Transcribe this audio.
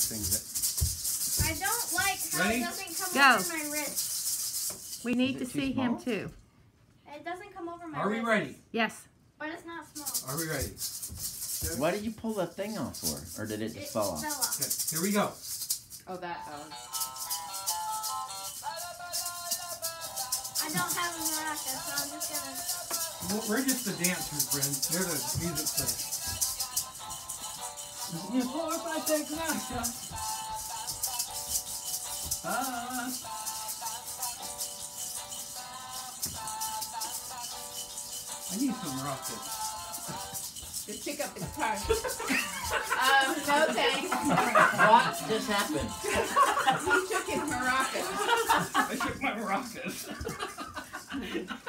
things that. I don't like how Ready? it doesn't come Go. over my wrist. We need to see him too. It doesn't come over my Are wrist. we ready? Yes. But it's not small. Are we ready? Why did you pull that thing off for? Or did it just fall off? Fell off. Okay, here we go. Oh, that. I don't have a maraca, so I'm just gonna. Well, we're just the dancers, Bryn. They're the music players. You pull if I take maraca. I need some maracas. Just pick up the guitar. No thanks. What just happened? He took his maracas. I took my maracas.